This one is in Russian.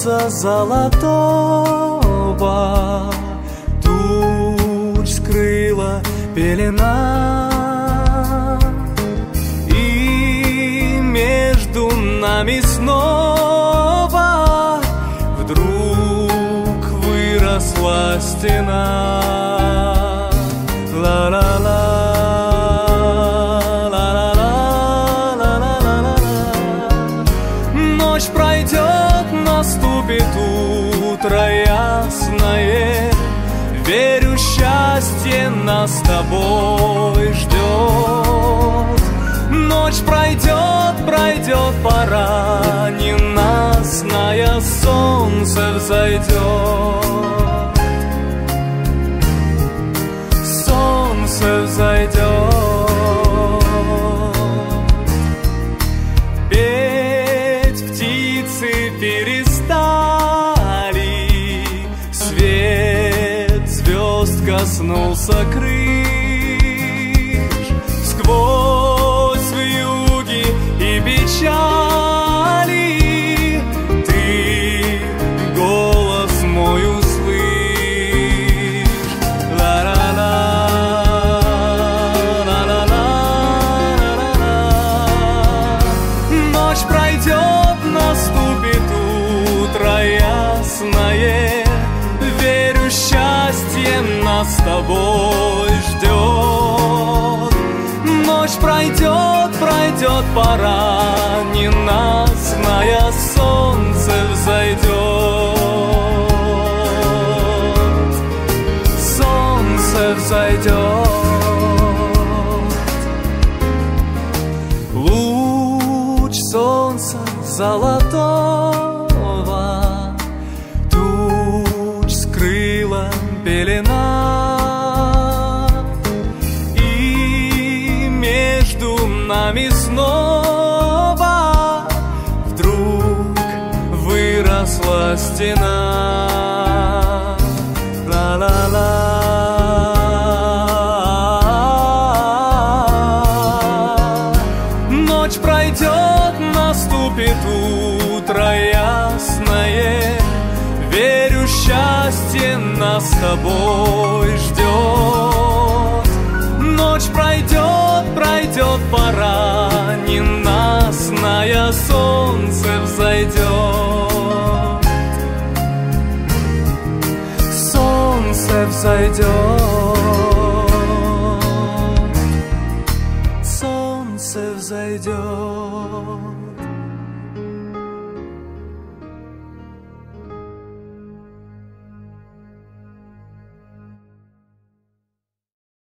солнца золотого туч скрыла пелена, и между нами снова вдруг выросла стена. Ла-ла-ла. Ночь пройдет, наступит утро ясное. Верю, счастье нас с тобой ждет. Ночь пройдет, пройдет пора ненастная, солнце взойдет. Солнце взойдет. Перестали, свет звезд коснулся крыш. Сквозь вьюги и печали ты голос мой услышь. Ла-ла-ла, ла-ла-ла, ла-ла-ла. Ночь пройдет, наступит утро ясное. Верю, счастье нас с тобой ждет. Ночь пройдет, пройдет пора ненастная, солнце взойдет. Солнце взойдет. Луч солнца золотого туч скрыла пелена, и между нами снова вдруг выросла стена. Ла-ла-ла. Ночь пройдет, наступит утро ясное. Верю, счастье нас с тобой ждет. Ночь пройдет, пройдет пора ненастная, солнце взойдет. Солнце взойдет. Солнце взойдет.